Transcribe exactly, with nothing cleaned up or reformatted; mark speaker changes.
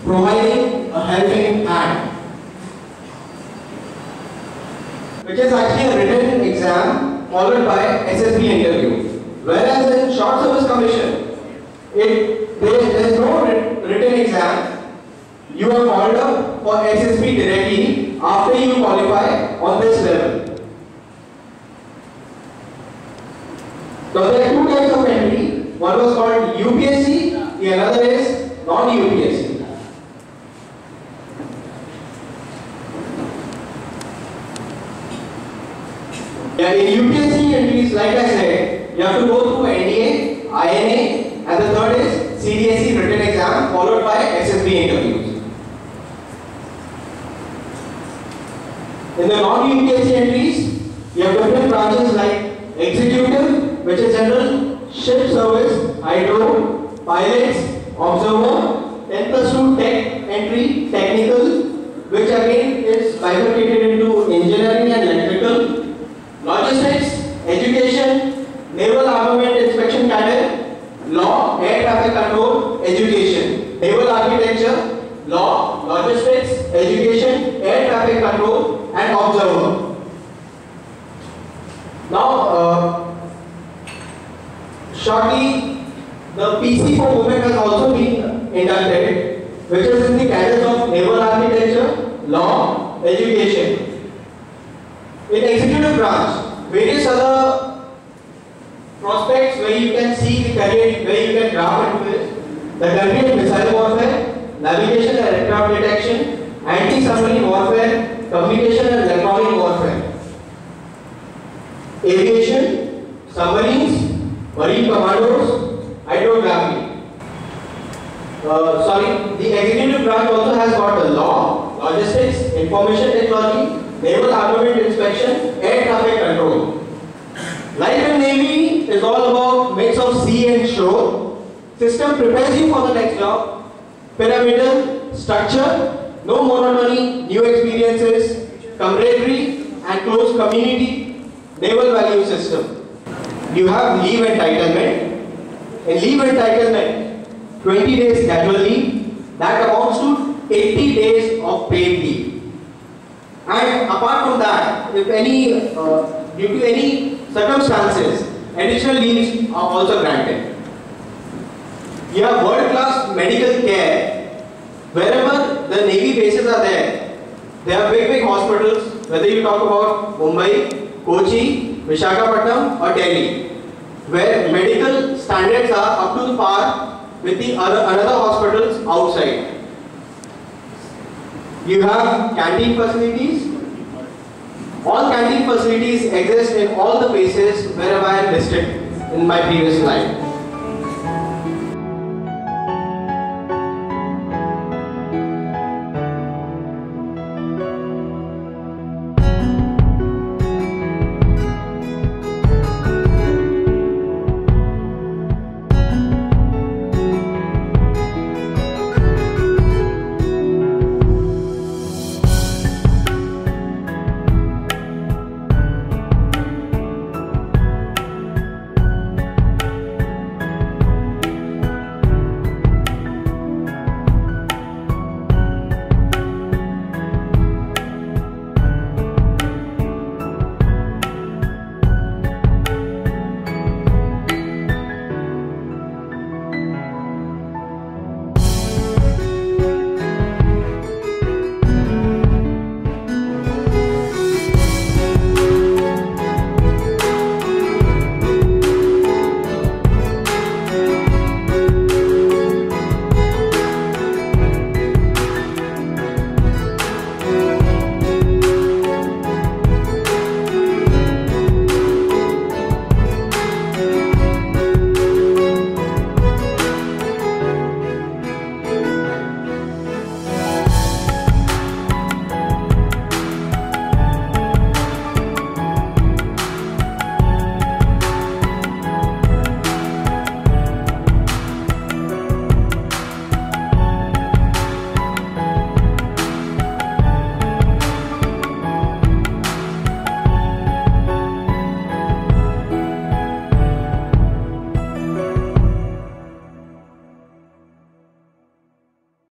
Speaker 1: providing a helping hand, which is actually a written exam followed by S S B interview. Whereas in short service commission, it there, there is no written exam. You are called up for S S B directly after you qualify on this level. So there are two types of entry. One was called U P S C, the another is non-U P S C. Yeah, in U P S C entries, like I said, you have to go through N D A, I N A, and the third is C D S E written exam followed by S S B interviews. In the non-U P S C entries, you have different branches like executive, which is general, ship service, hydro, pilots, observer, ten plus two tech entry, technical, which again is bifurcated into engineering and electrical, logistics, education, naval armament inspection cadre, law, air traffic control, education, naval architecture, law, logistics, education, air traffic control, and observer. Now, uh, shortly, the P C for women has also been inducted, which is in the cadres of naval architecture, law, education. In executive branch, various other prospects where you can see the career, where you can grab into it. The country and missile warfare, navigation and aircraft detection, anti-submarine warfare, communication and electronic warfare, aviation, submarines, marine commandos, hydrography. Uh, sorry, the executive branch also has got the law, logistics, information technology, naval armament inspection, air traffic control. Life in Navy is all about mix of sea and shore. System prepares you for the next job. Pyramidal structure, no monotony, new experiences, camaraderie and close community, naval value system. You have leave entitlement. In leave entitlement, twenty days casual leave, that amounts to eighty days of paid leave. And apart from that, if any, uh, due to any circumstances, additional leaves are also granted. You have world-class medical care. Wherever the Navy bases are there, there are big, big hospitals, whether you talk about Mumbai, Kochi, Visakhapatnam or Delhi, where medical standards are up to par with the other, another hospitals outside. You have canteen facilities. All canteen facilities exist in all the bases wherever I am listed in my previous slide.